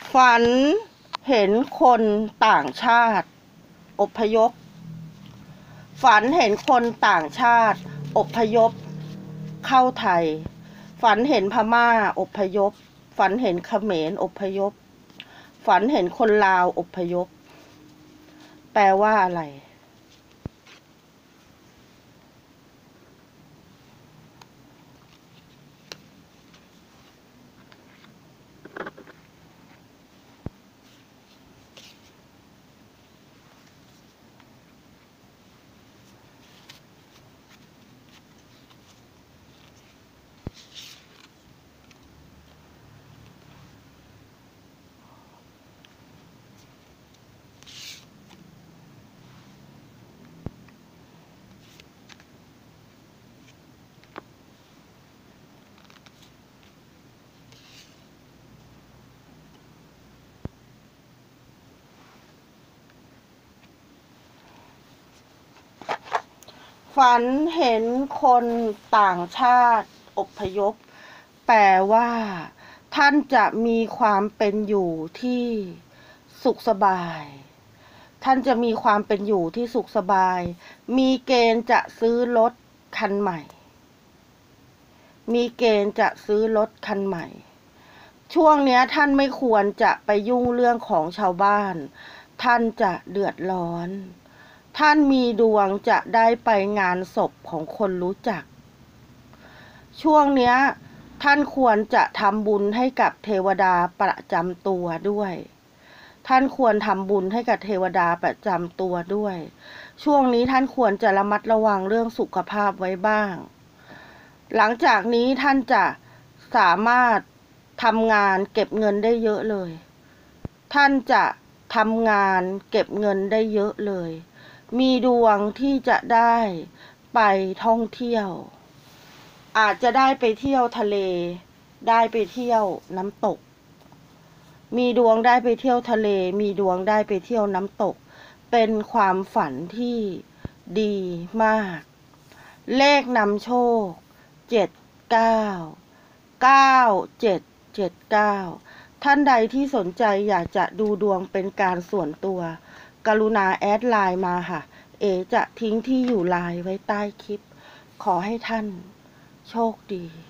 ฝันเห็นคนต่างชาติอพยพฝันเห็นคนต่างชาติอพยพเข้าไทยฝันเห็นพม่าอพยพฝันเห็นเขมรอพยพฝันเห็นคนลาวอพยพแปลว่าอะไรฝันเห็นคนต่างชาติอพยพแปลว่าท่านจะมีความเป็นอยู่ที่สุขสบายท่านจะมีความเป็นอยู่ที่สุขสบายมีเกณฑ์จะซื้อรถคันใหม่มีเกณฑ์จะซื้อรถคันใหม่ช่วงนี้ท่านไม่ควรจะไปยุ่งเรื่องของชาวบ้านท่านจะเดือดร้อนท่านมีดวงจะได้ไปงานศพของคนรู้จักช่วงนี้ท่านควรจะทำบุญให้กับเทวดาประจำตัวด้วยท่านควรทำบุญให้กับเทวดาประจำตัวด้วยช่วงนี้ท่านควรจะระมัดระวังเรื่องสุขภาพไว้บ้างหลังจากนี้ท่านจะสามารถทำงานเก็บเงินได้เยอะเลยท่านจะทำงานเก็บเงินได้เยอะเลยมีดวงที่จะได้ไปท่องเที่ยวอาจจะได้ไปเที่ยวทะเลได้ไปเที่ยวน้ำตกมีดวงได้ไปเที่ยวทะเลมีดวงได้ไปเที่ยวน้ำตกเป็นความฝันที่ดีมากเลขนำโชค799779ท่านใดที่สนใจอยากจะดูดวงเป็นการส่วนตัวกรุณาแอดไลน์มาค่ะเอจะทิ้งที่อยู่ไลน์ไว้ใต้คลิปขอให้ท่านโชคดี